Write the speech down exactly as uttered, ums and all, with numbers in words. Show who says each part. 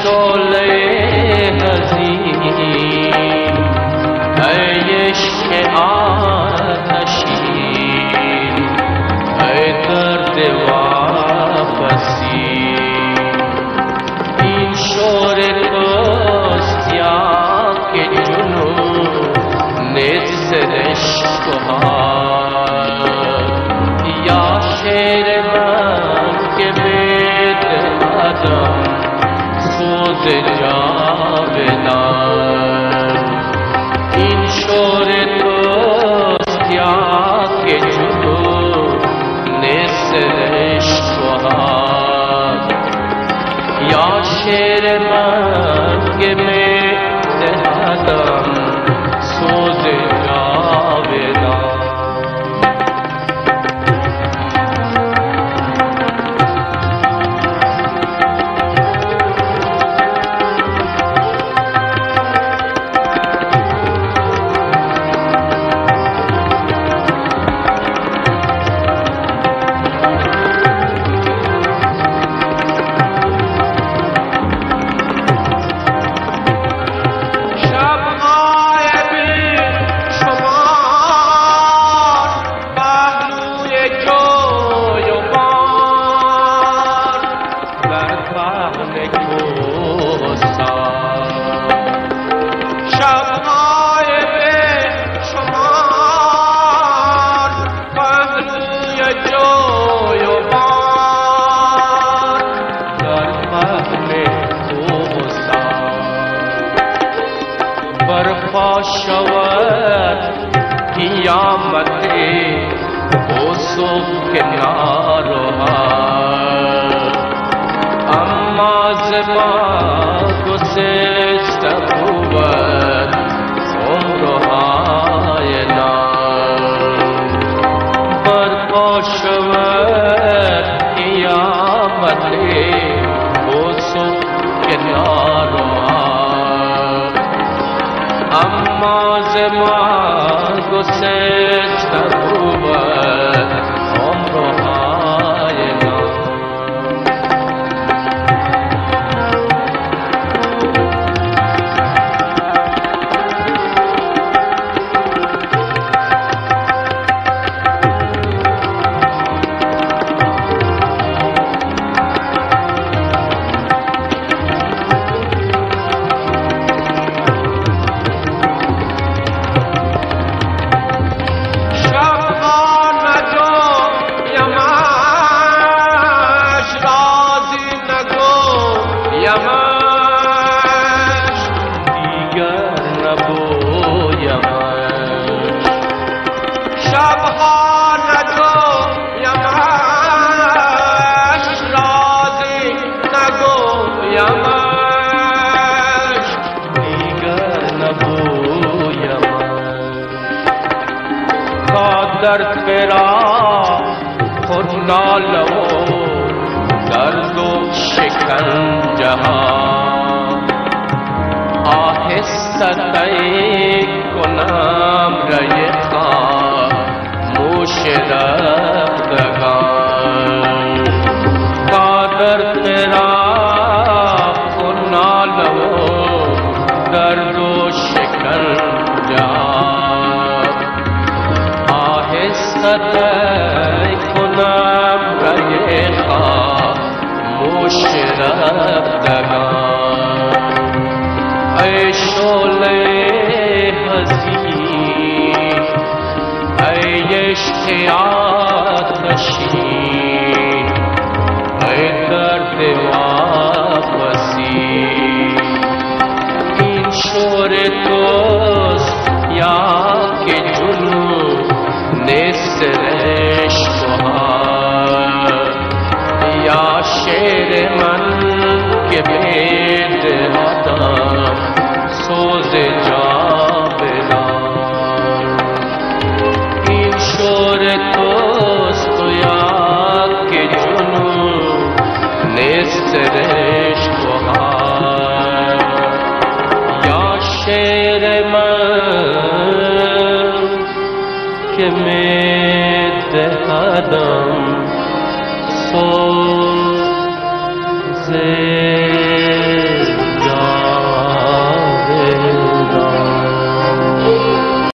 Speaker 1: शोले हज़ीन ऐ इश्क़ आतशीन ऐ दर्द वापसी این شور توست یا که جنون نیز عشق ها یا شعر من که بید آدم سوز جاودان این شور توست یا که جنون نیز عشق ها یا شعر من که میں دہادم سوز جاودان برپا شود قیامت اوصف کنارها اما زما گسست بود عمرهای نام برپا شود قیامت اوصف کنارها اما زما گسست بود عمرهای نام در تیرا خود نالو درد و شکنجه ها آهسته طی کنم ریخا موش رفتگان در تیرا خود نالو درد و شکنجه ها ستای کنم ریخا موش رفتگان ای شعله حزین ای عشق آتشین ای درد واپسی این شور توست یا که جنون نیست عشق یا شعر من که بید آدم سوز جاودان این شور توست یا که جنون نیست عشق یا شعر من که می دهدم سوز